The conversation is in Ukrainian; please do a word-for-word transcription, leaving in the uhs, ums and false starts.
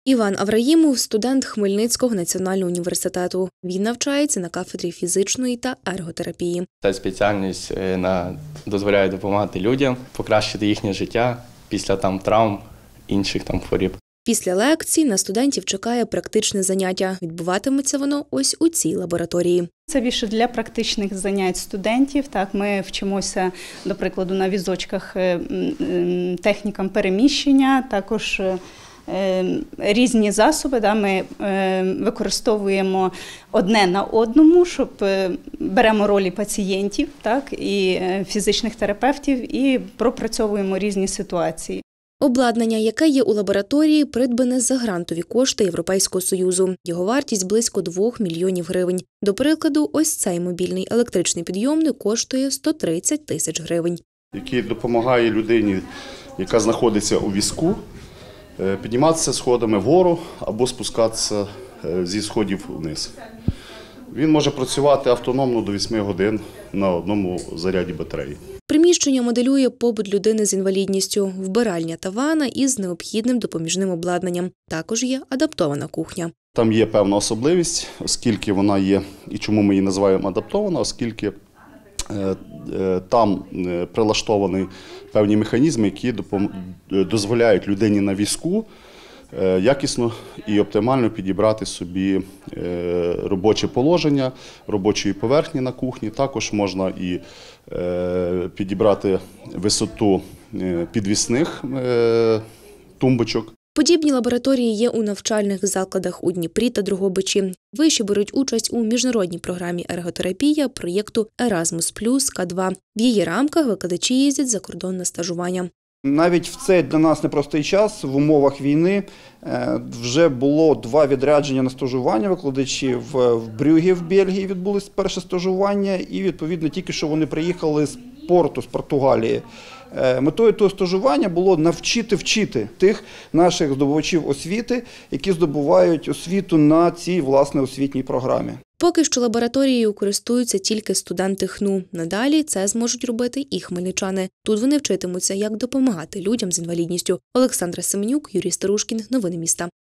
Іван Авраїмов – студент Хмельницького національного університету. Він навчається на кафедрі фізичної та ерготерапії. Ця спеціальність на, дозволяє допомагати людям, покращити їхнє життя після там, травм, інших там, хворіб. Після лекцій на студентів чекає практичне заняття. Відбуватиметься воно ось у цій лабораторії. Це більше для практичних занять студентів. Так, ми вчимося, до прикладу, на візочках технікам переміщення, також різні засоби. Да, ми використовуємо одне на одному, щоб беремо ролі пацієнтів, так, і фізичних терапевтів і пропрацьовуємо різні ситуації. Обладнання, яке є у лабораторії, придбане за грантові кошти Європейського Союзу. Його вартість – близько двох мільйонів гривень. До прикладу, ось цей мобільний електричний підйомник коштує сто тридцять тисяч гривень. Який допомагає людині, яка знаходиться у візку, підніматися сходами вгору або спускатися зі сходів вниз. Він може працювати автономно до восьми годин на одному заряді батареї. Приміщення моделює побут людини з інвалідністю, вбиральня та ванна із необхідним допоміжним обладнанням. Також є адаптована кухня. Там є певна особливість, оскільки вона є, і чому ми її називаємо адаптована, оскільки там прилаштовані певні механізми, які дозволяють людині на візку якісно і оптимально підібрати собі робоче положення, робочої поверхні на кухні. Також можна і підібрати висоту підвісних тумбочок. Подібні лабораторії є у навчальних закладах у Дніпрі та Дрогобичі. Виші беруть участь у міжнародній програмі «Ерготерапія» проєкту «Еразмус плюс К два». В її рамках викладачі їздять за кордон на стажування. Навіть в цей для нас непростий час, в умовах війни, вже було два відрядження на стажування викладачів. В Брюгге в Бельгії відбулось перше стажування і, відповідно, тільки що вони приїхали з Порту, з Португалії. Метою того стажування було навчити вчити тих наших здобувачів освіти, які здобувають освіту на цій, власне, освітній програмі. Поки що лабораторією користуються тільки студенти ХНУ. Надалі це зможуть робити і хмельничани. Тут вони вчитимуться, як допомагати людям з інвалідністю. Олександра Семенюк, Юрій Старушкін. Новини міста.